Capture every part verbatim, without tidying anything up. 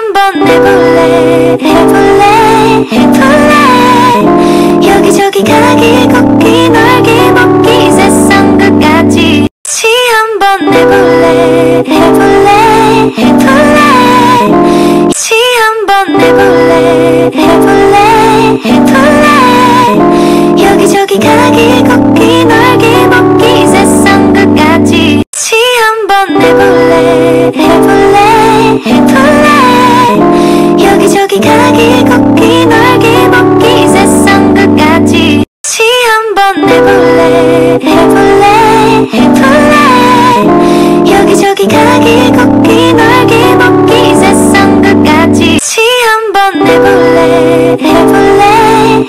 한번 해볼래 해볼래 해볼래 여기저기 가기 걷기 놀기 먹기 세상 끝까지 같이 한번 해볼래 해볼래 해볼래 같이 한번 해볼래 해볼래 해볼래 여기저기 가기 걷기 놀기 먹기 세상 끝까지 같이 한번 해볼래 해볼래 해볼래 여기저기 가기 걷기 놀기 먹기 세상 끝까지 같이 한번 해볼래 해볼래 해볼래 여기저기 가기 걷기 놀기 먹기 세상 끝까지 같이 한번 해볼래 해볼래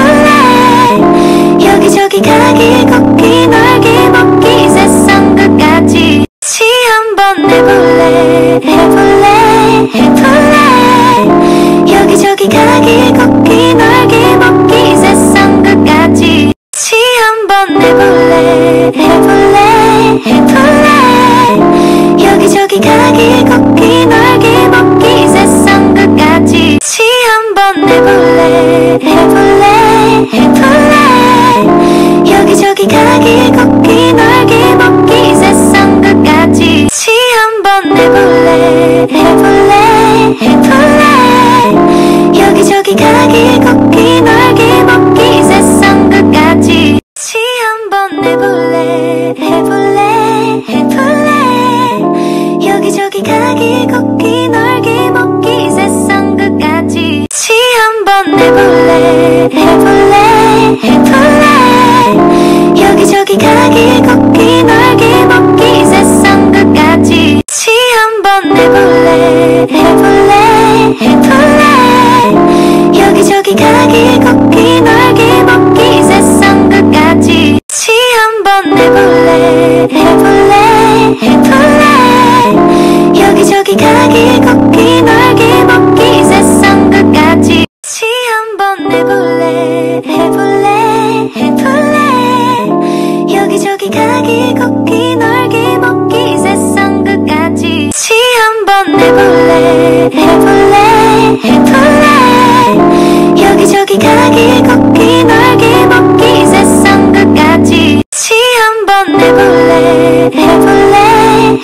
해볼래 여기저기 가기 걷기 놀기 먹기 세상 끝까지 같이 한번 해볼래 해볼래 해볼래 여기저기 가기 걷기 놀기 먹기 세상 끝까지 같이 한번 해볼래 해볼래 해볼래 여기저기 가기 걷기 놀기 먹기 세상 끝까지 같이 한번 해볼래 해볼래 해볼래 여기저기 가기 걷기 놀기 먹기 세상 끝까지 같이 한번 해볼래 해볼래 해볼래 여기저기 가기 걷기 놀기 먹기 세상 끝까지 같이 한번 해볼래 해볼래 해볼래 여기저기 가기 걷기 놀기 먹기 세상 끝까지 같이 한번 해볼래 해볼래 해볼래 여기저기 가기 걷기 놀기 먹기 세상 끝까지 같이 한번 해볼래 해볼래 해볼래 여기저기 가기 걷기 놀기 먹기 세상 끝까지 같이 한번 해볼래 해볼래 해볼래 여기저기 가기 걷기 놀기 먹기 세상 끝까지 같이 한번 해볼래 해볼래 해볼래 여기저기 가기 걷기 놀기 먹기 세상 끝까지 같이 한번 해볼래 해볼래 해볼래 여기저기 가기 걷기 놀기 먹기 세상 끝까지 같이 한번 해볼래 해볼래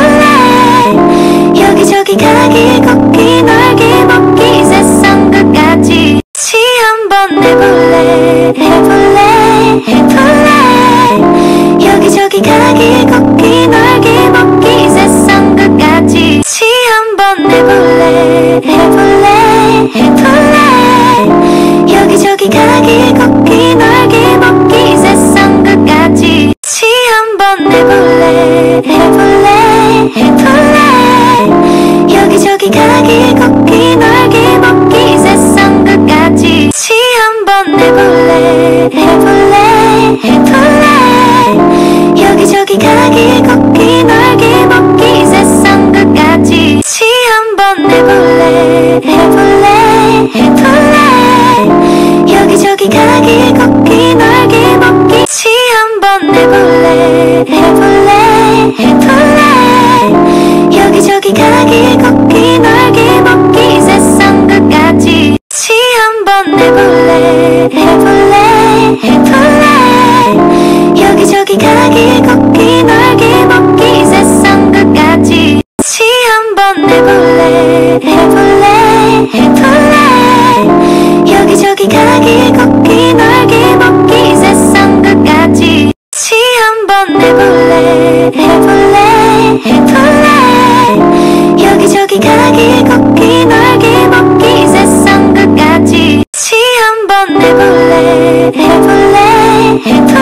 해볼래 여기저기 가기 걷기 놀기 먹기 세상 끝까지 같이 한번 해볼래 해볼래 해볼래 여기저기 가기 걷기 놀기 먹기 세상 끝까지 같이 한번 해볼래 해볼래 해볼래 여기저기 가기 걷기 놀기 먹기 세상 끝까지 같이 한번 해볼래 해볼래 해볼래 여기저기 가기 걷기 놀기 먹기 세상 끝까지 같이 한번 해볼래 해볼래 해볼래 여기저기 가기 걷기 놀기 먹기 세상 끝까지 같이 한번 해볼래 해볼래 해볼래 여기저기 가기 걷기 놀기 먹기 같이 한번 해볼래 해볼래 해볼래 여기저기 가기 걷기 놀기 먹기 세상 끝까지 같이 한번 해볼래 해볼래 해볼래 여기저기 가기 걷기 놀기 먹기 세상 끝까지 같이 한번 해볼래 해볼래 해볼래 여기저기 가기 걷기 놀기 먹기 세상 끝까지 같이 한번 해볼래 해볼래 해볼래 여기저기 가기 걷기 놀기 먹기 세상 끝까지 같이 한번 해볼래 해볼래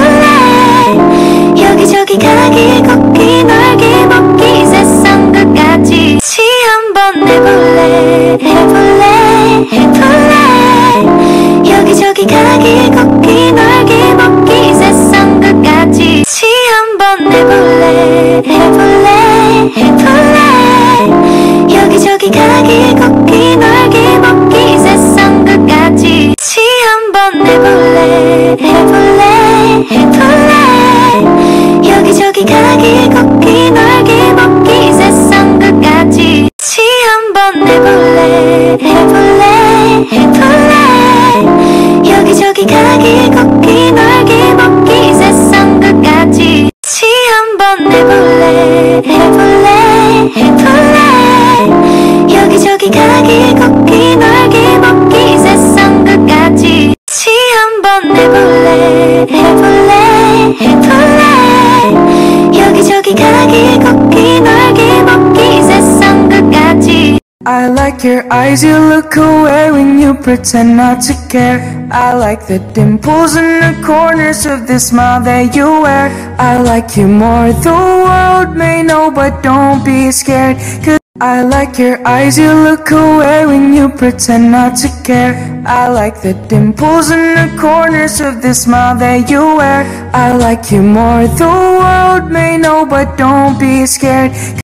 해볼래 여기저기 가기 걷기 놀기 먹기 세상 끝까지 같이 한번 해볼래 해볼래 해볼래 여기저기 가기 걷기 놀기 먹기 세상 끝까지 같이 한번 해볼래 해볼래 해볼래 여기저기 가기 걷기 놀기 먹기 세상 끝까지 같이 한번 해볼래 해볼래 해볼래 여기저기 가기 걷기 놀기 먹기 세상 끝까지 같이 한번 해볼래 like your eyes, you look away when you pretend not to care. I like the dimples in the corners of the smile that you wear. I like you more, the world may know, but don't be scared. Cause I like your eyes, you look away when you pretend not to care. I like the dimples in the corners of the smile that you wear. I like you more, the world may know, but don't be scared.